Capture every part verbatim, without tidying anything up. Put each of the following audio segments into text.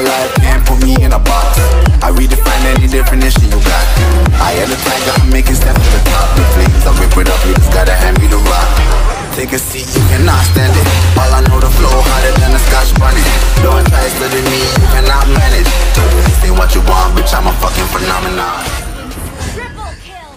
life, can't put me in a box. I redefine any definition you got. I am the tiger, I'm making steps to the top. The flames, I'll rip it up, you just gotta hand me the rock. Take a seat, you cannot stand it. All I know, the flow harder than a Scotch bonnet. Don't try studying me, you cannot manage. This ain't what you want, bitch, I'm a fucking phenomenon. Triple kill.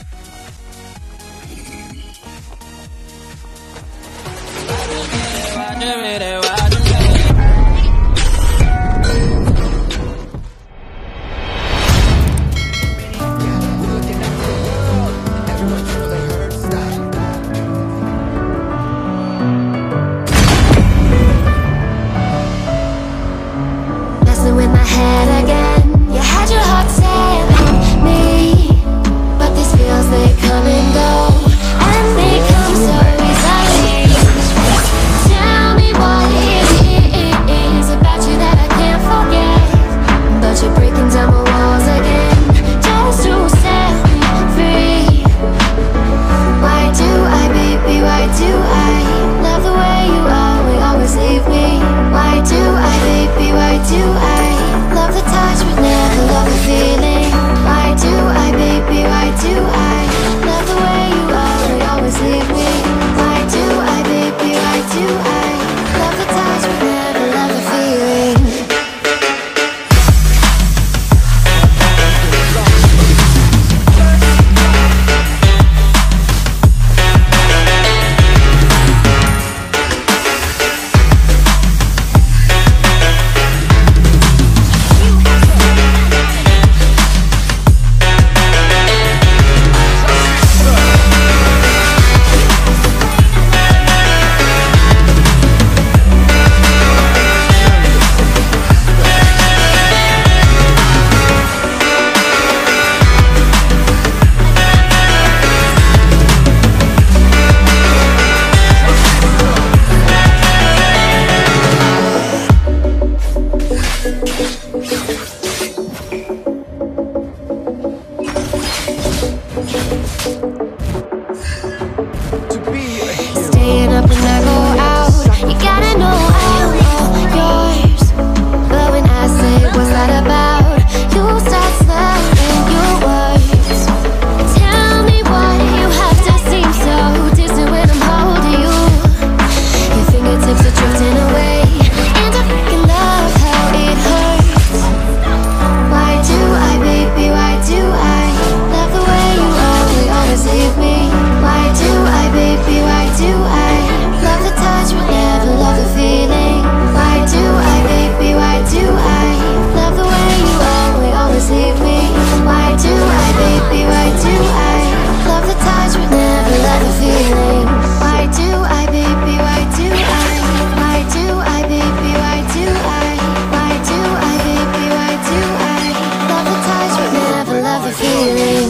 Messing with my head again. You had your heart telling me, but these feels, they come and go, and they come so easily. Tell me what it is about you that I can't forget, but you're breaking down my walls again, just to set me free. Why do I, baby, why do I love the way you always, always leave me? Why do I, baby, why do I love the touch but never love the feeling? Why do I, baby, why do I love the way you always, always leave me? Why do I, baby, why do I love the touch but never love the feeling? Staying up when I go out, you gotta know I'm all yours. But when I say what's that about, you start slurring your words. Tell me why you have to seem so distant when I'm holding you. Your fingertips are drifting away, and I fucking love how it hurts. Why do I, baby, why do I love the way you always, always leave me? Why do I, baby, why do I love the touch but never love the feeling? Why do I, baby, why do I love the way you always, always leave me? Why do I, baby, why do I love the touch but never love the feeling? Why do I, baby, why do I? Why do I, baby, why do I? Why do I, baby, why do I love the touch but never love the feeling?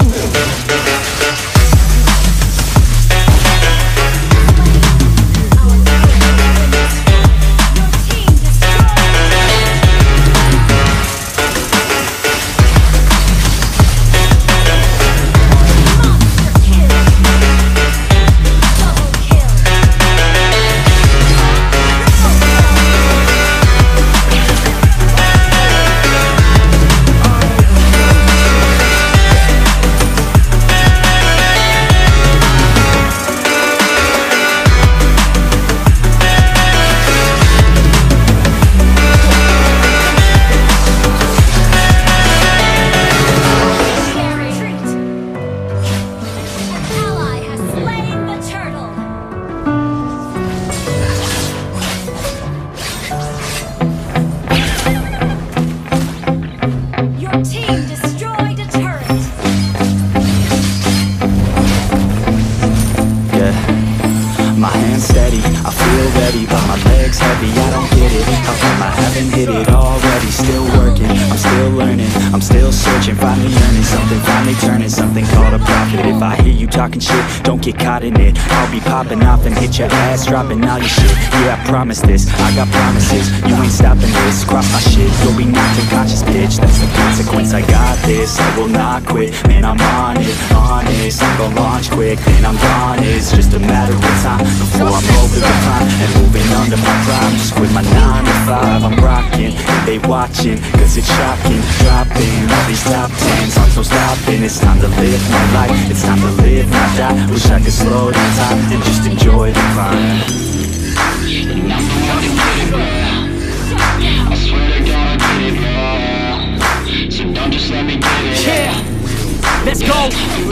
hit it already, still working, I'm still learning, I'm still searching, finally earning something, finally turning something called a profit. If I hear you talking shit, don't get caught in it, I'll be popping off and hit your ass, dropping all your shit. Yeah, I promise this, I got promises, you ain't stopping this, cross my shit, you'll be knocked unconscious, bitch, that's the consequence. I got this, I will not quit, man, I'm on it, honest, I'm gonna launch quick, then I'm gone, it's just a matter of time. Well, I'm over the prime and moving under my prime. Just quit my nine to five, I'm rocking, and they watching, cause it's shocking. Dropping all these top tens, songs no stopping. It's time to live my life, it's time to live, not die. Wish I could slow down time and just enjoy the climb. I swear to God I get it, bro. So don't just let me get it. Yeah, let's go.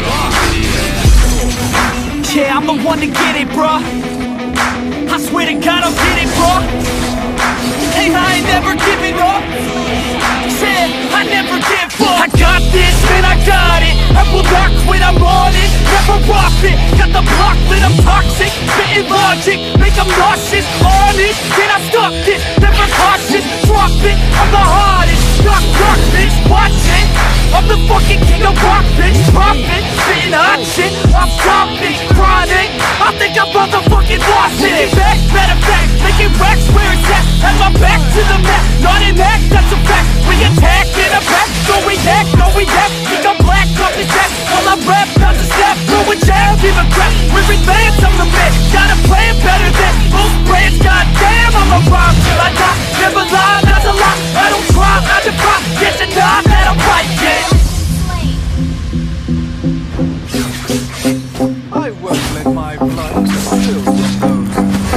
Yeah, I'm the one to get it, bro. I swear to God I'll get it, bro. Hey, I ain't never giving up. Yeah, I never give up. I got this, man, I got it. I will not quit, I'm on it. Never rock it. Got the block lit, I'm toxic. Spitting logic, make them nauseous. Honest, can I stop this? Never cautious, drop it. I'm the hardest. Knock, knock, bitch, watch it. I'm the fucking king of rock, bitch. Drop it, spitting hot shit. I'm stopping, chronic. I think I'm motherfucking lost it. Making back, matter of fact, making racks where it's at. Have my back to the mat, not an act, that's a fact. We attack in a back, no react, no react. Think I'm black, off his back. While I rap, not to snap, throw a jab, give a crap. We're advanced, I'm the man. Got a plan better than most brands. Goddamn, I'm a rhyme till I die. Never lie, not a lie. I don't try, I defy. Get to die, that I'm right, yeah. I won't let my blood spill the nose.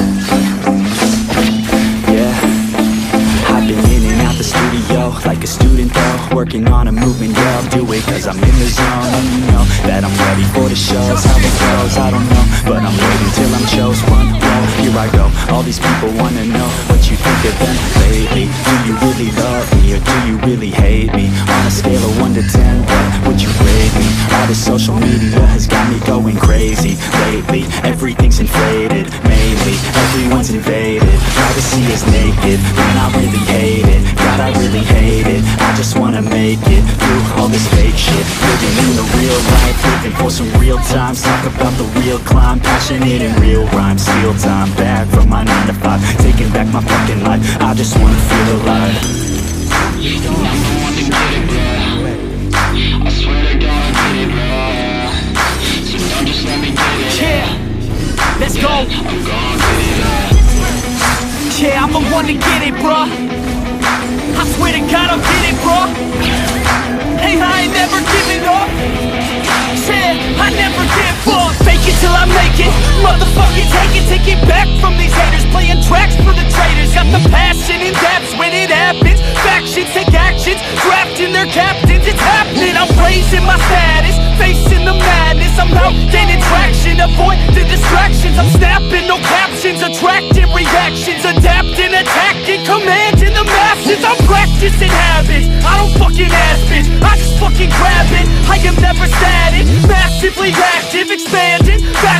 Yeah, I've been in and out the studio like a student though, working on a movement, yeah, I'll do it cause I'm in the zone. And you know that I'm ready for the shows. How it goes, I don't know, but I'm waiting till I'm chose. One roll, here I go. All these people wanna know what you think of them lately. Do you really love me or do you really hate me? On a scale of one to ten, what would you rate me? All this social media has got me going crazy lately. Everything's inflated, mainly everyone's invaded. Privacy is naked, man, I really hate it. God, I really hate it. I just wanna make it through all this fake shit. Living in the real life, living for some real times. Talk about the real climb, passionate in real rhymes. Steal time back from my nine to five, taking back my fucking life. I just wanna feel alive. I'm the one to get it, bro. I swear to God I get it, bro. So don't just let me get it. Yeah, let's go. I'm gonna get it. Yeah, I'm the one to get it, bro. I swear to God I'll get it, bro. Hey, I ain't never giving up. Yeah, I never give up. Fake it till I make it. Motherfucking take it, take it back from these haters. Playing tracks for the traitors. Got the passion and that's when it happens. Factions take actions, drafting their captains. It's happening, I'm raising my status, facing the madness. I'm out gaining traction, avoid the distractions. I'm snapping, no captions, attracting reactions. Adapting, attacking, commanding the masses. I'm practicing habits, I don't fucking ask bitch, I just fucking grab it. I am never static, massively active, expanding.